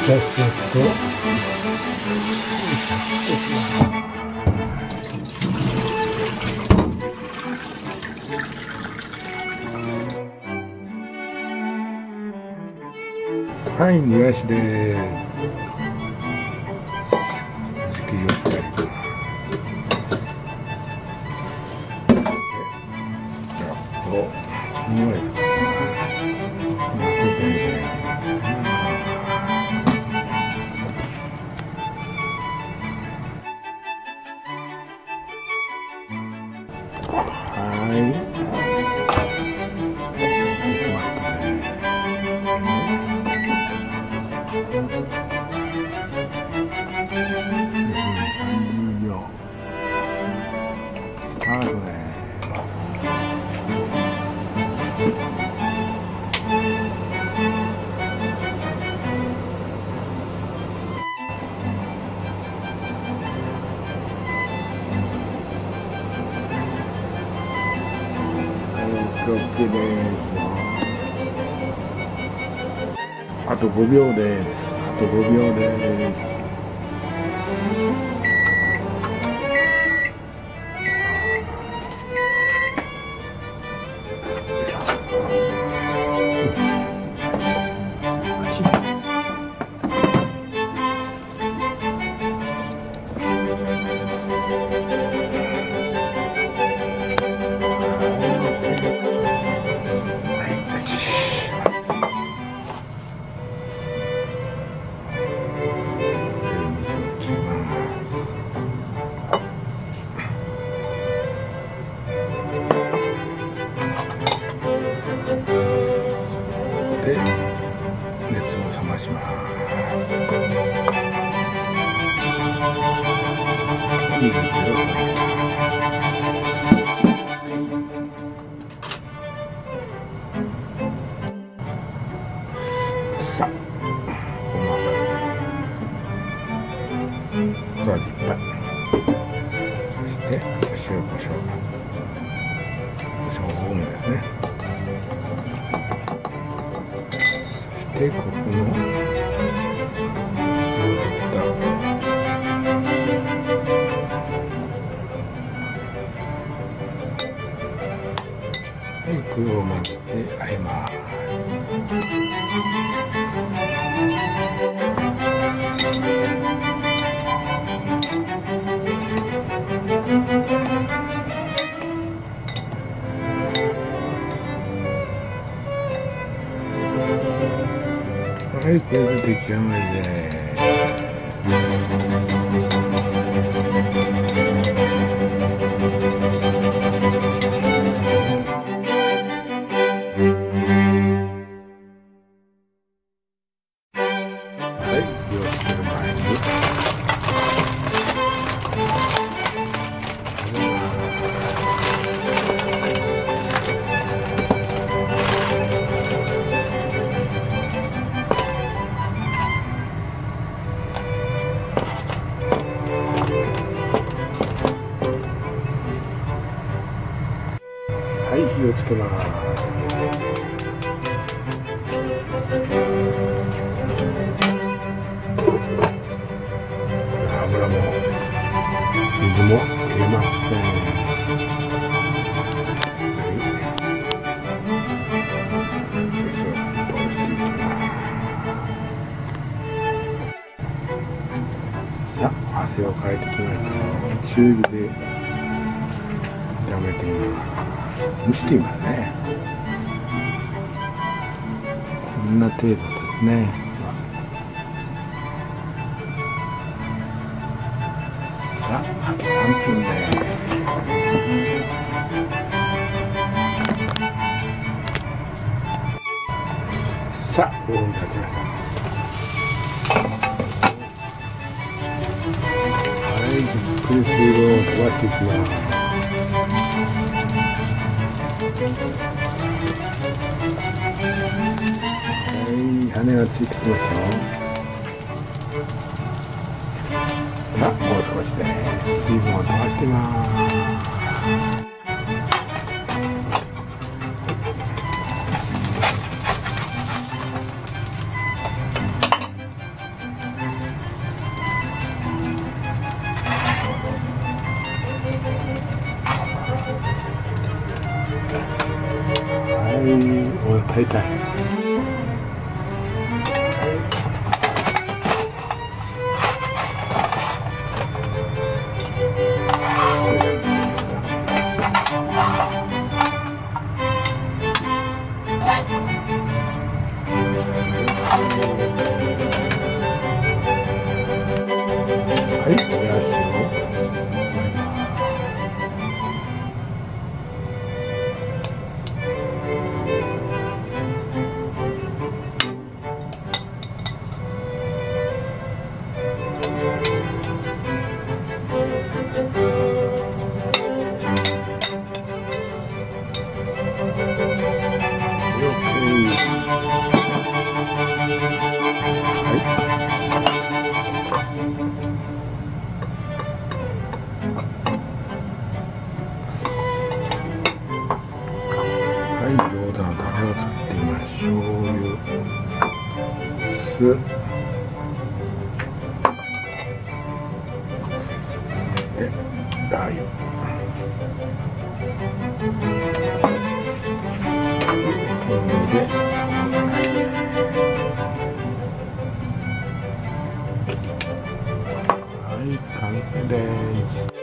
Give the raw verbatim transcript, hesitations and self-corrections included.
そうそう。はい、もやしでーす。敷きをしてあります。じゃあ、こう、匂い。OK です。あとごびょうです。あとごびょうです。で、熱を冷まします。いいですよ。さあ、ごま油。小さじいっぱい。そして、塩コショウ。コショウ多めですね。で、ここのはい、これを混ぜて和えます。はい、これで出来上がりです。はい、火をつける前にはい、火をつけます。油も水も入れません。さあ、汗をかいてきました。中火で炒めてみます。蒸していますね。こんな程度ですね。さあ、あとさんぷんです。さあ、ごふん経ちました。はい、じっくり水分を飛ばしていきます。はい、羽がついてきましたよ。さあ、もう少しで水分を飛ばしてます。 お腹痛い。はい、もやしをはい、餃子のタレを作ってみましょう。醤油、酢、で、ラー油。これで、はい、完成です。